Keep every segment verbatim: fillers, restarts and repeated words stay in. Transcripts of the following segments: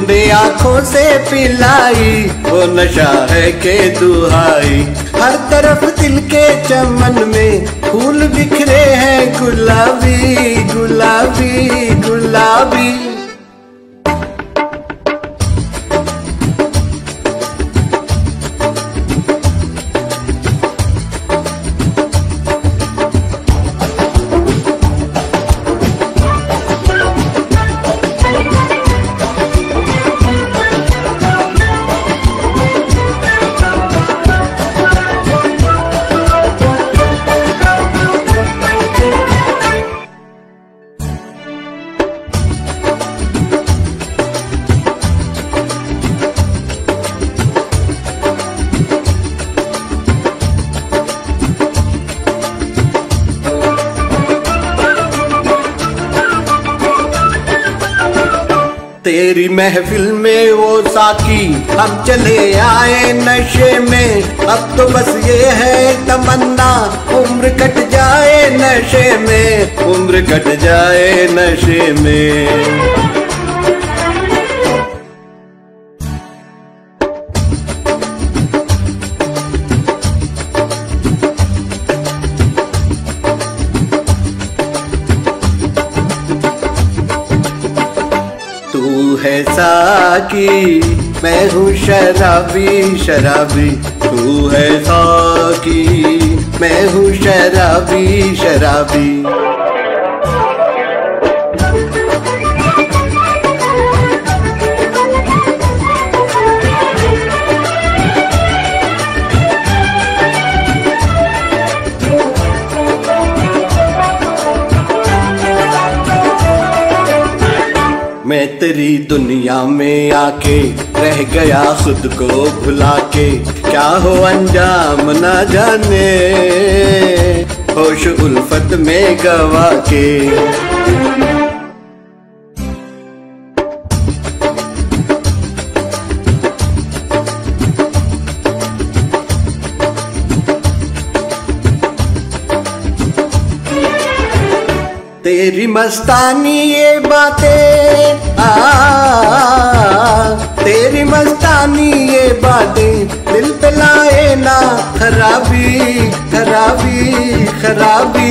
तूने आंखों से पिलाई वो नशा है के दुहाई। हर तरफ दिल के चमन में फूल बिखरे हैं गुलाबी गुलाबी गुलाबी। तेरी महफिल में वो साकी हम चले आए नशे में। अब तो बस ये है तमन्ना उम्र कट जाए नशे में, उम्र कट जाए नशे में। तू है साकी मैं हूँ शराबी शराबी, तू है साकी मैं हूँ शराबी शराबी। मैं तेरी दुनिया में आके रह गया खुद को भुला के, क्या हो अंजाम ना जाने होश उल्फत में गवा के। तेरी मस्तानी ये बातें आ, तेरी मस्तानी ये बातें दिल पे लाए ना खराबी खराबी खराबी।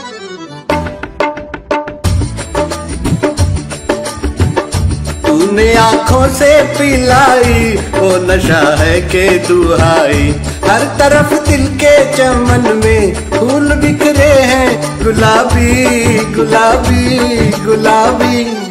तूने आंखों से पिलाई वो नशा है के दुहाई। हर तरफ दिल के चमन में फूल बिखरे हैं गुलाबी गुलाबी गुलाबी।